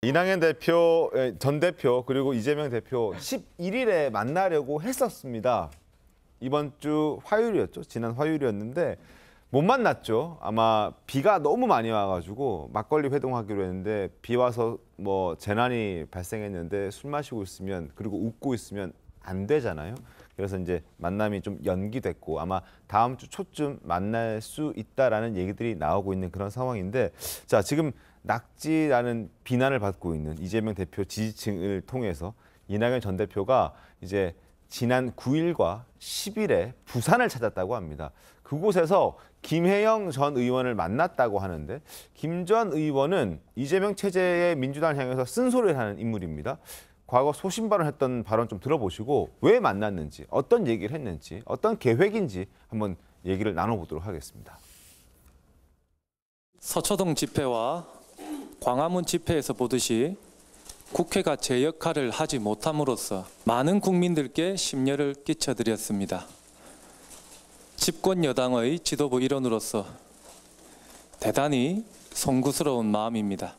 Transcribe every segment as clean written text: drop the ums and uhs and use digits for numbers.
이낙연 대표, 전 대표 그리고 이재명 대표 11일에 만나려고 했었습니다. 이번 주 화요일이었죠. 지난 화요일이었는데 못 만났죠. 아마 비가 너무 많이 와가지고 막걸리 회동하기로 했는데 비 와서 뭐 재난이 발생했는데 술 마시고 있으면 그리고 웃고 있으면 안 되잖아요. 그래서 이제 만남이 좀 연기됐고 아마 다음 주 초쯤 만날 수 있다라는 얘기들이 나오고 있는 그런 상황인데 자 지금 낙지라는 비난을 받고 있는 이재명 대표 지지층을 통해서 이낙연 전 대표가 이제 지난 9일과 10일에 부산을 찾았다고 합니다. 그곳에서 김혜영 전 의원을 만났다고 하는데 김 전 의원은 이재명 체제의 민주당을 향해서 쓴소리를 하는 인물입니다. 과거 소신발언했던 발언 좀 들어보시고 왜 만났는지, 어떤 얘기를 했는지, 어떤 계획인지 한번 얘기를 나눠보도록 하겠습니다. 서초동 집회와 광화문 집회에서 보듯이 국회가 제 역할을 하지 못함으로써 많은 국민들께 심려를 끼쳐드렸습니다. 집권 여당의 지도부 일원으로서 대단히 송구스러운 마음입니다.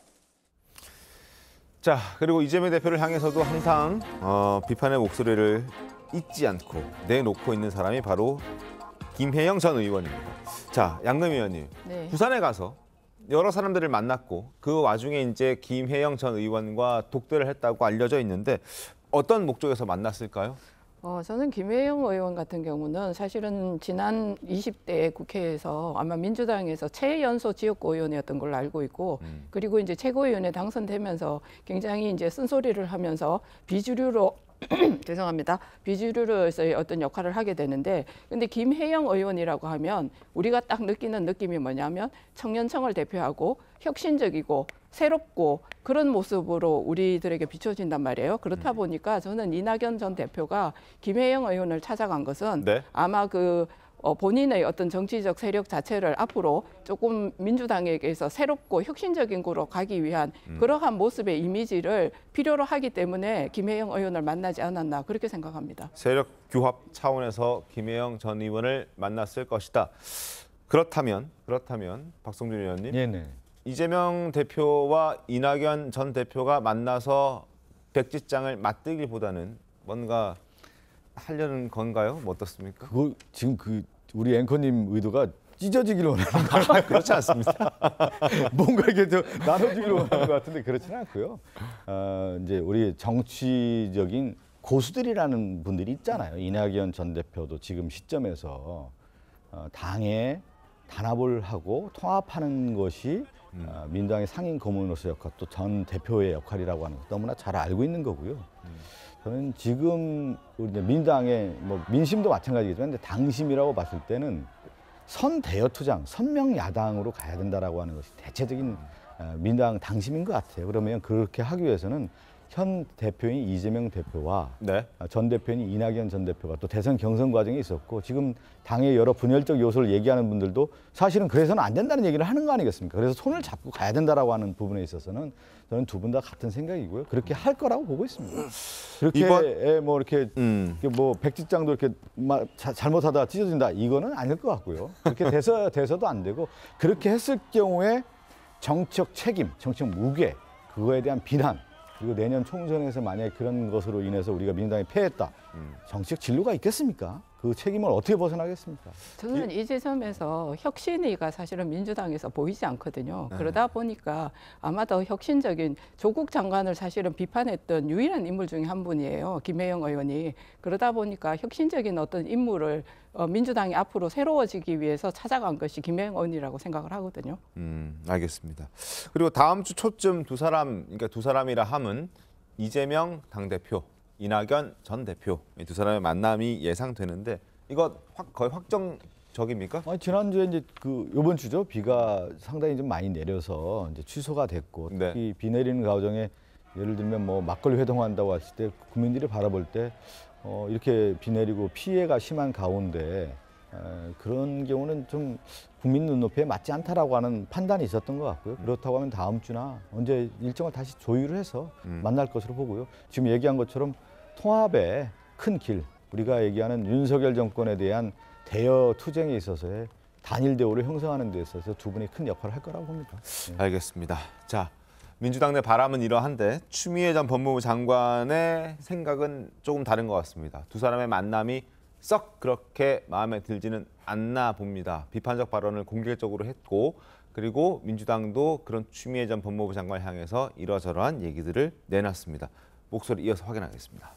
자, 그리고 이재명 대표를 향해서도 항상 비판의 목소리를 잊지 않고 내놓고 있는 사람이 바로 김혜영 전 의원입니다. 자, 양금 의원님, 네. 부산에 가서 여러 사람들을 만났고 그 와중에 이제 김혜영 전 의원과 독대를 했다고 알려져 있는데 어떤 목적에서 만났을까요? 저는 김혜영 의원 같은 경우는 사실은 지난 20대 국회에서 아마 민주당에서 최연소 지역구 의원이었던 걸로 알고 있고 그리고 이제 최고위원에 당선되면서 굉장히 이제 쓴소리를 하면서 비주류로 죄송합니다. 비주류로서의 어떤 역할을 하게 되는데 근데 김혜영 의원이라고 하면 우리가 딱 느끼는 느낌이 뭐냐면 청년청을 대표하고 혁신적이고 새롭고 그런 모습으로 우리들에게 비춰진단 말이에요. 그렇다 보니까 저는 이낙연 전 대표가 김혜영 의원을 찾아간 것은 네. 아마 본인의 어떤 정치적 세력 자체를 앞으로 조금 민주당에게서 새롭고 혁신적인 곳으로 가기 위한 그러한 모습의 이미지를 필요로 하기 때문에 김혜영 의원을 만나지 않았나 그렇게 생각합니다. 세력 규합 차원에서 김혜영 전 의원을 만났을 것이다. 그렇다면 박성준 의원님, 네네. 이재명 대표와 이낙연 전 대표가 만나서 백지장을 맞들기보다는 뭔가 하려는 건가요? 뭐 어떻습니까? 그거 지금 우리 앵커님 의도가 찢어지기를 원하는 거예요. 그렇지 않습니다. 뭔가 이렇게 좀 나눠주기를 원하는 것 같은데 그렇지는 않고요. 이제 우리 정치적인 고수들이라는 분들이 있잖아요. 이낙연 전 대표도 지금 시점에서 당에 단합을 하고 통합하는 것이 민주당의 상임 고문으로서 역할, 또 전 대표의 역할이라고 하는 것 너무나 잘 알고 있는 거고요. 저는 지금 우리 민주당의 뭐 민심도 마찬가지겠지만 근데 당심이라고 봤을 때는 선대여 투쟁, 선명 야당으로 가야 된다라고 하는 것이 대체적인 민주당 당심인 것 같아요. 그러면 그렇게 하기 위해서는 현 대표인 이재명 대표와 네. 전 대표인 이낙연 전 대표가 또 대선 경선 과정에 있었고 지금 당의 여러 분열적 요소를 얘기하는 분들도 사실은 그래서는 안 된다는 얘기를 하는 거 아니겠습니까? 그래서 손을 잡고 가야 된다라고 하는 부분에 있어서는 저는 두 분 다 같은 생각이고요. 그렇게 할 거라고 보고 있습니다. 그렇게 뭐 이렇게 뭐 백지장도 이렇게 잘못하다 찢어진다 이거는 아닐 것 같고요. 그렇게 돼서도 안 되고 그렇게 했을 경우에 정치적 책임, 정치적 무게 그거에 대한 비난. 그리고 내년 총선에서 만약에 그런 것으로 인해서 우리가 민주당이 패했다. 정치적 진로가 있겠습니까? 그 책임을 어떻게 벗어나겠습니까? 저는 이 지점에서 혁신위가 사실은 민주당에서 보이지 않거든요. 그러다 보니까 아마 더 혁신적인 조국 장관을 사실은 비판했던 유일한 인물 중에 한 분이에요. 김혜영 의원이. 그러다 보니까 혁신적인 어떤 인물을 민주당이 앞으로 새로워지기 위해서 찾아간 것이 김혜영 의원이라고 생각을 하거든요. 알겠습니다. 그리고 다음 주 초쯤 두 사람이라 함은 이재명 당대표, 이낙연 전 대표 이 두 사람의 만남이 예상되는데 이거 거의 확정적입니까? 지난주에 이제 이번 주죠. 비가 상당히 좀 많이 내려서 이제 취소가 됐고 네. 특히 비 내리는 과정에 예를 들면 뭐 막걸리 회동한다고 했을 때 국민들이 바라볼 때 이렇게 비 내리고 피해가 심한 가운데 그런 경우는 좀 국민 눈높이에 맞지 않다라고 하는 판단이 있었던 것 같고요. 그렇다고 하면 다음 주나 언제 일정을 다시 조율을 해서 만날 것으로 보고요. 지금 얘기한 것처럼 통합의 큰 길, 우리가 얘기하는 윤석열 정권에 대한 대여 투쟁에 있어서의 단일 대우를 형성하는 데 있어서 두 분이 큰 역할을 할 거라고 봅니다. 알겠습니다. 자, 민주당 내 바람은 이러한데 추미애 전 법무부 장관의 생각은 조금 다른 것 같습니다. 두 사람의 만남이 썩 그렇게 마음에 들지는 않나 봅니다. 비판적 발언을 공개적으로 했고 그리고 민주당도 그런 추미애 전 법무부 장관을 향해서 이러저러한 얘기들을 내놨습니다. 목소리 이어서 확인하겠습니다.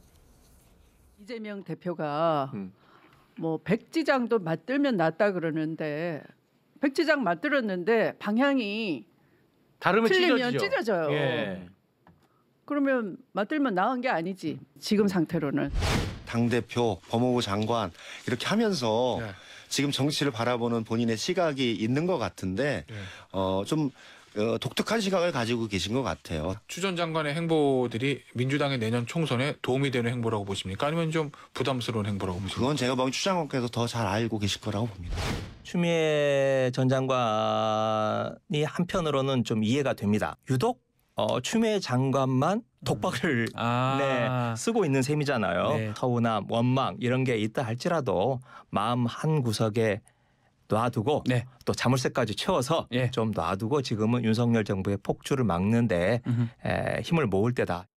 이재명 대표가 뭐 백지장도 맞들면 낫다 그러는데 백지장 맞들었는데 방향이 다르면 틀리면 찢어지죠. 찢어져요. 예. 그러면 맞들면 나은 게 아니지. 지금 상태로는. 당대표, 법무부 장관 이렇게 하면서 네. 지금 정치를 바라보는 본인의 시각이 있는 것 같은데 좀 독특한 시각을 가지고 계신 것 같아요. 추 전 장관의 행보들이 민주당의 내년 총선에 도움이 되는 행보라고 보십니까? 아니면 좀 부담스러운 행보라고 보십니까? 그건 제가 보기엔 추 장관께서 더 잘 알고 계실 거라고 봅니다. 추미애 전 장관이 한편으로는 좀 이해가 됩니다. 유독 추미애 장관만 독박을 쓰고 있는 셈이잖아요. 네. 서운함, 원망 이런 게 있다 할지라도 마음 한 구석에 놔두고 네. 또 자물쇠까지 채워서 예. 좀 놔두고 지금은 윤석열 정부의 폭주를 막는데 힘을 모을 때다.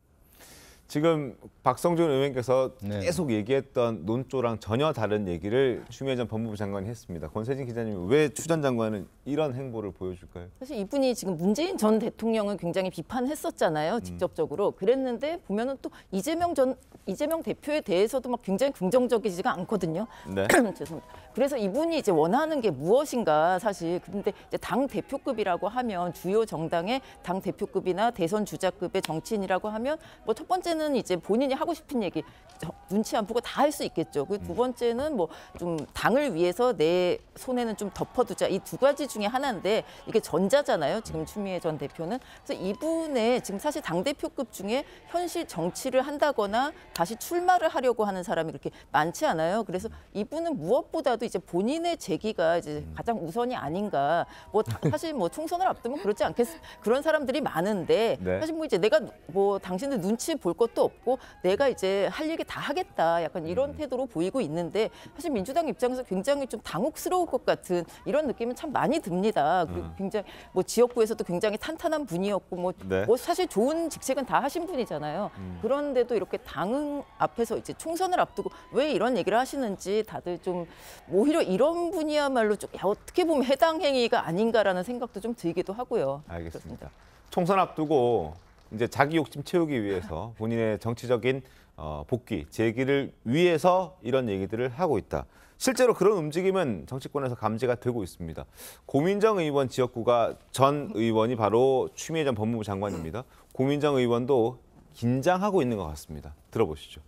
지금 박성준 의원께서 네. 계속 얘기했던 논조랑 전혀 다른 얘기를 추미애 전 법무부 장관이 했습니다. 권세진 기자님, 왜 추 전 장관은 이런 행보를 보여줄까요? 사실 이분이 지금 문재인 전 대통령을 굉장히 비판했었잖아요. 직접적으로. 그랬는데 보면은 또 이재명 대표에 대해서도 막 굉장히 긍정적이지가 않거든요. 네. 죄송합니다. 그래서 이분이 이제 원하는 게 무엇인가 사실. 근데 이제 당 대표급이라고 하면 주요 정당의 당 대표급이나 대선 주자급의 정치인이라고 하면 뭐 첫 번째는 이제 본인이 하고 싶은 얘기 눈치 안 보고 다 할 수 있겠죠. 그 두 번째는 뭐 좀 당을 위해서 내 손에는 좀 덮어두자. 이 두 가지 중에 하나인데 이게 전자잖아요. 지금 추미애 전 대표는. 그래서 이분의 지금 사실 당대표급 중에 현실 정치를 한다거나 다시 출마를 하려고 하는 사람이 그렇게 많지 않아요. 그래서 이분은 무엇보다도 이제 본인의 재기가 이제 가장 우선이 아닌가. 뭐 사실 뭐 총선을 앞두면 그렇지 않겠 그런 사람들이 많은데 네. 사실 뭐 이제 내가 뭐 당신들 눈치 볼 것도 없고 내가 이제 할 얘기 다 하겠다. 약간 이런 태도로 보이고 있는데 사실 민주당 입장에서 굉장히 좀 당혹스러울 것 같은 이런 느낌은 참 많이 듭니다. 그리고 굉장히 뭐 지역구에서도 굉장히 탄탄한 분이었고 뭐 사실 좋은 직책은 다 하신 분이잖아요. 그런데도 이렇게 당 앞에서 이제 총선을 앞두고 왜 이런 얘기를 하시는지 다들 좀 오히려 이런 분이야말로 좀 어떻게 보면 해당 행위가 아닌가라는 생각도 좀 들기도 하고요. 알겠습니다. 총선 앞두고 이제 자기 욕심 채우기 위해서 본인의 정치적인 복귀, 재기를 위해서 이런 얘기들을 하고 있다. 실제로 그런 움직임은 정치권에서 감지가 되고 있습니다. 고민정 의원 지역구가 전 의원이 바로 추미애 전 법무부 장관입니다. 고민정 의원도 긴장하고 있는 것 같습니다. 들어보시죠.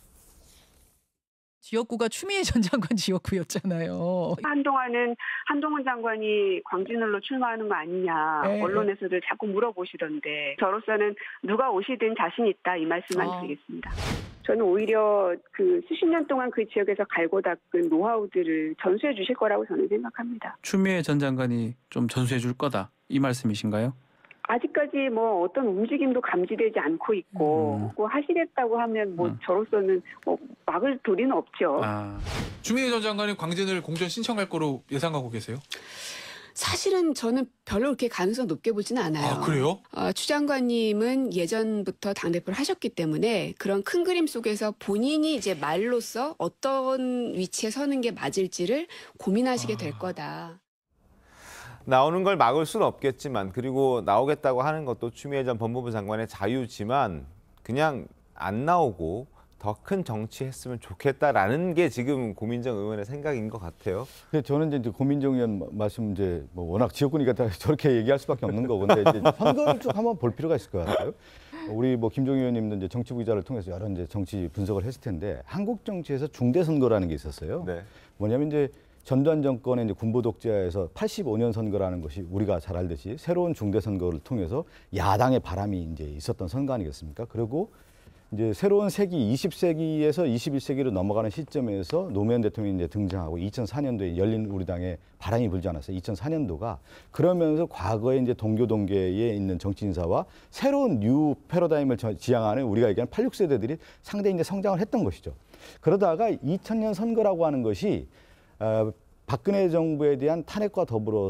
지역구가 추미애 전 장관 지역구였잖아요. 한동안은 한동훈 장관이 광진을로 출마하는 거 아니냐 언론에서도 자꾸 물어보시던데 저로서는 누가 오시든 자신 있다 이 말씀만 드리겠습니다. 저는 오히려 그 수십 년 동안 그 지역에서 갈고 닦은 노하우들을 전수해 주실 거라고 저는 생각합니다. 추미애 전 장관이 좀 전수해 줄 거다 이 말씀이신가요? 아직까지 뭐 어떤 움직임도 감지되지 않고 있고 뭐 하시겠다고 하면 뭐 저로서는 뭐 막을 도리는 없죠. 추미애 전 장관이 광진을 공천 신청할 거로 예상하고 계세요? 사실은 저는 별로 그렇게 가능성 높게 보지는 않아요. 아, 그래요? 추 장관님은 예전부터 당대표를 하셨기 때문에 그런 큰 그림 속에서 본인이 이제 말로써 어떤 위치에 서는 게 맞을지를 고민하시게 될 거다. 나오는 걸 막을 수는 없겠지만 그리고 나오겠다고 하는 것도 추미애 전 법무부 장관의 자유지만 그냥 안 나오고 더 큰 정치했으면 좋겠다라는 게 지금 고민정 의원의 생각인 것 같아요. 근데 저는 이제 고민정 의원 말씀 이제 뭐 워낙 지역구니까 다 저렇게 얘기할 수밖에 없는 거고 근데 이제 선거를 쭉 한번 볼 필요가 있을 것 같아요. 우리 뭐 김종인 의원님도 이제 정치부 기자를 통해서 여러 이제 정치 분석을 했을 텐데 한국 정치에서 중대 선거라는 게 있었어요. 네. 뭐냐면 이제 전두환 정권의 이제 군부 독재에서 85년 선거라는 것이 우리가 잘 알듯이 새로운 중대 선거를 통해서 야당의 바람이 이제 있었던 선거 아니겠습니까? 그리고 이제 새로운 세기 20세기에서 21세기로 넘어가는 시점에서 노무현 대통령이 이제 등장하고 2004년도에 열린 우리당에 바람이 불지 않았어요. 2004년도가 그러면서 과거에 이제 동교동계에 있는 정치 인사와 새로운 뉴 패러다임을 지향하는 우리가 얘기하는 86세대들이 상당히 이제 성장을 했던 것이죠. 그러다가 2000년 선거라고 하는 것이 박근혜 정부에 대한 탄핵과 더불어서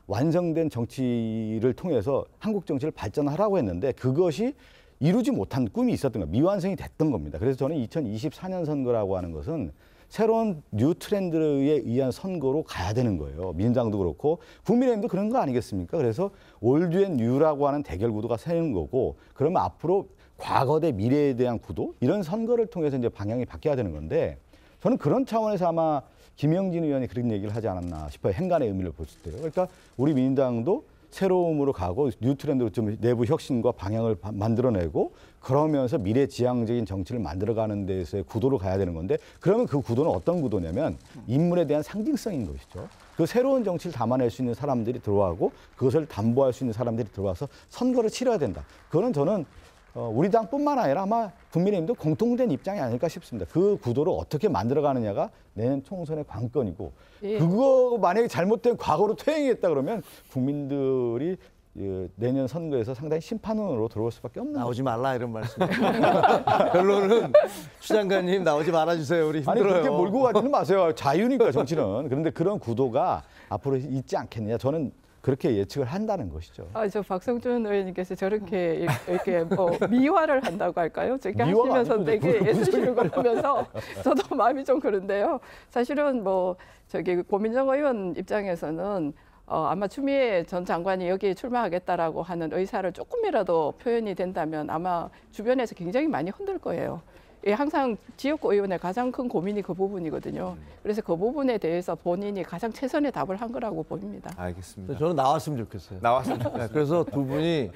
완성된 정치를 통해서 한국 정치를 발전하라고 했는데 그것이 이루지 못한 꿈이 있었던 거예요. 미완성이 됐던 겁니다. 그래서 저는 2024년 선거라고 하는 것은 새로운 뉴 트렌드에 의한 선거로 가야 되는 거예요. 민주당도 그렇고 국민의힘도 그런 거 아니겠습니까? 그래서 올드 앤 뉴라고 하는 대결 구도가 세는 거고 그러면 앞으로 과거 대 미래에 대한 구도 이런 선거를 통해서 이제 방향이 바뀌어야 되는 건데 저는 그런 차원에서 아마 김영진 의원이 그런 얘기를 하지 않았나 싶어요. 행간의 의미를 봤을 때요. 그러니까 우리 민주당도 새로움으로 가고 뉴 트렌드로 좀 내부 혁신과 방향을 만들어내고 그러면서 미래지향적인 정치를 만들어가는 데서의 구도로 가야 되는 건데 그러면 그 구도는 어떤 구도냐면 인물에 대한 상징성인 것이죠. 그 새로운 정치를 담아낼 수 있는 사람들이 들어가고 그것을 담보할 수 있는 사람들이 들어와서 선거를 치러야 된다. 그거는 저는 우리 당뿐만 아니라 아마 국민의힘도 공통된 입장이 아닐까 싶습니다. 그 구도를 어떻게 만들어가느냐가 내년 총선의 관건이고 예. 그거 만약에 잘못된 과거로 퇴행했다 그러면 국민들이 내년 선거에서 상당히 심판원으로 들어올 수밖에 없는 나오지 말라 이런 말씀. 결론은 추 장관님 나오지 말아주세요. 우리 힘들어요. 아니 그렇게 몰고 가지는 마세요. 자유니까 정치는. 그런데 그런 구도가 앞으로 있지 않겠느냐. 저는 그렇게 예측을 한다는 것이죠. 저 박성준 의원님께서 저렇게 이렇게 뭐 미화를 한다고 할까요? 저렇게 하시면서 되게 애쓰시는 걸 보면서 저도 마음이 좀 그런데요. 사실은 뭐 저기 고민정 의원 입장에서는 아마 추미애 전 장관이 여기에 출마하겠다라고 하는 의사를 조금이라도 표현이 된다면 아마 주변에서 굉장히 많이 흔들 거예요. 항상 지역구 의원의 가장 큰 고민이 그 부분이거든요. 그래서 그 부분에 대해서 본인이 가장 최선의 답을 한 거라고 보입니다. 알겠습니다. 저는 나왔으면 좋겠어요. 나왔으면 좋겠어요. 그래서 두 분이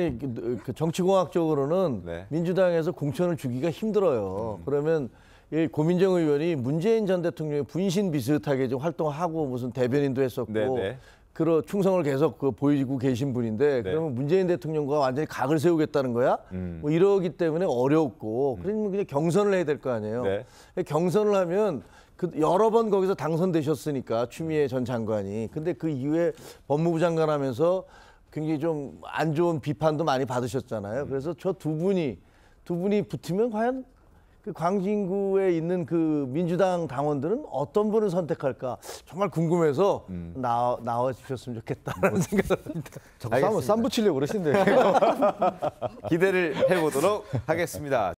정치공학적으로는 네. 민주당에서 공천을 주기가 힘들어요. 그러면 고민정 의원이 문재인 전 대통령의 분신 비슷하게 좀 활동하고 무슨 대변인도 했었고 네네. 그런 충성을 계속 보이고 계신 분인데 그러면 문재인 대통령과 완전히 각을 세우겠다는 거야? 뭐 이러기 때문에 어렵고 그러면 그냥 경선을 해야 될 거 아니에요. 네. 경선을 하면 여러 번 거기서 당선되셨으니까 추미애 전 장관이. 근데 그 이후에 법무부 장관 하면서 굉장히 좀 안 좋은 비판도 많이 받으셨잖아요. 그래서 저 두 분이 붙으면 과연 그 광진구에 있는 그 민주당 당원들은 어떤 분을 선택할까 정말 궁금해서 나와 주셨으면 좋겠다라는 생각을 합니다. 자꾸 쌈 붙이려고 그러신데 기대를 해보도록 하겠습니다.